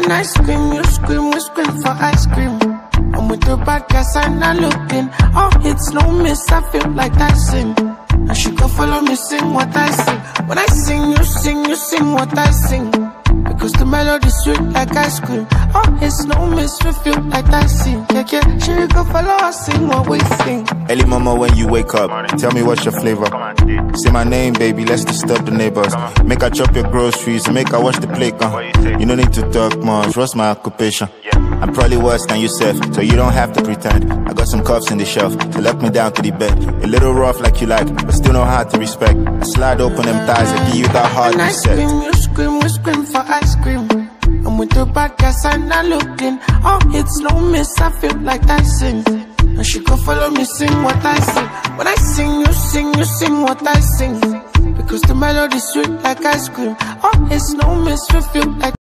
And I scream, you scream, we scream for ice cream. I'm with the bad guys, I'm not looking. Oh, it's no miss, I feel like I sing. And she go follow me, sing what I sing. When I sing, you sing what I sing. Because the melody's sweet like ice cream. Oh, it's no miss, we feel like I sing. Yeah, yeah, she go follow us, sing what we sing. Early mama, when you wake up, tell me what's your flavor. Say my name, baby, let's disturb the neighbors. Make I chop your groceries and make I wash the plate. You don't need to talk much, what's my occupation? I'm probably worse than yourself, so you don't have to pretend. I got some cuffs in the shelf, so lock me down to the bed. A little rough like you like, but still know how to respect. I slide open them thighs and give you that hard reset. And I scream, you scream, we scream for ice cream. I'm with the bad guys, I'm not looking. Oh, it's no miss, I feel like I sing. And she go follow me, sing what I sing. When I sing, you sing what I sing. Because the melody's sweet like ice cream. Oh, it's no miss, we feel like